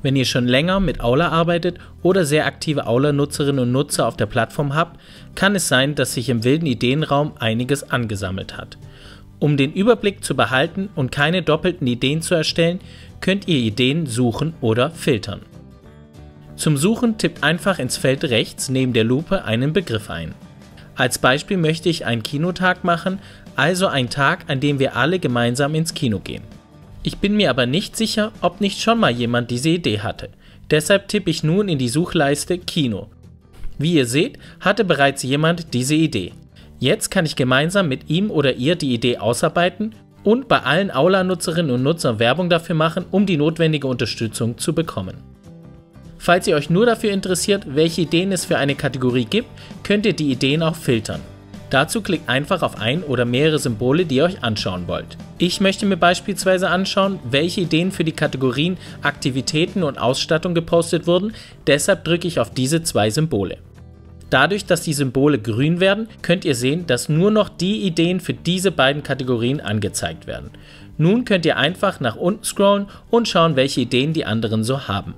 Wenn ihr schon länger mit Aula arbeitet oder sehr aktive Aula-Nutzerinnen und Nutzer auf der Plattform habt, kann es sein, dass sich im wilden Ideenraum einiges angesammelt hat. Um den Überblick zu behalten und keine doppelten Ideen zu erstellen, könnt ihr Ideen suchen oder filtern. Zum Suchen tippt einfach ins Feld rechts neben der Lupe einen Begriff ein. Als Beispiel möchte ich einen Kinotag machen, also einen Tag, an dem wir alle gemeinsam ins Kino gehen. Ich bin mir aber nicht sicher, ob nicht schon mal jemand diese Idee hatte. Deshalb tippe ich nun in die Suchleiste Kino. Wie ihr seht, hatte bereits jemand diese Idee. Jetzt kann ich gemeinsam mit ihm oder ihr die Idee ausarbeiten und bei allen Aula-Nutzerinnen und Nutzern Werbung dafür machen, um die notwendige Unterstützung zu bekommen. Falls ihr euch nur dafür interessiert, welche Ideen es für eine Kategorie gibt, könnt ihr die Ideen auch filtern. Dazu klickt einfach auf ein oder mehrere Symbole, die ihr euch anschauen wollt. Ich möchte mir beispielsweise anschauen, welche Ideen für die Kategorien Aktivitäten und Ausstattung gepostet wurden, deshalb drücke ich auf diese zwei Symbole. Dadurch, dass die Symbole grün werden, könnt ihr sehen, dass nur noch die Ideen für diese beiden Kategorien angezeigt werden. Nun könnt ihr einfach nach unten scrollen und schauen, welche Ideen die anderen so haben.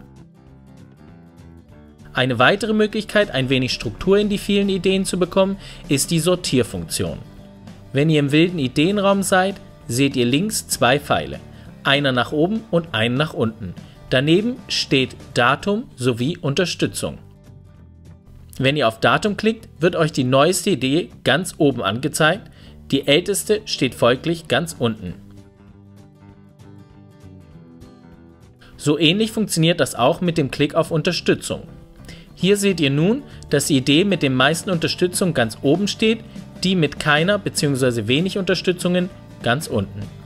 Eine weitere Möglichkeit, ein wenig Struktur in die vielen Ideen zu bekommen, ist die Sortierfunktion. Wenn ihr im wilden Ideenraum seid, seht ihr links zwei Pfeile, einer nach oben und einen nach unten. Daneben steht Datum sowie Unterstützung. Wenn ihr auf Datum klickt, wird euch die neueste Idee ganz oben angezeigt, die älteste steht folglich ganz unten. So ähnlich funktioniert das auch mit dem Klick auf Unterstützung. Hier seht ihr nun, dass die Idee mit den meisten Unterstützungen ganz oben steht, die mit keiner bzw. wenig Unterstützungen ganz unten.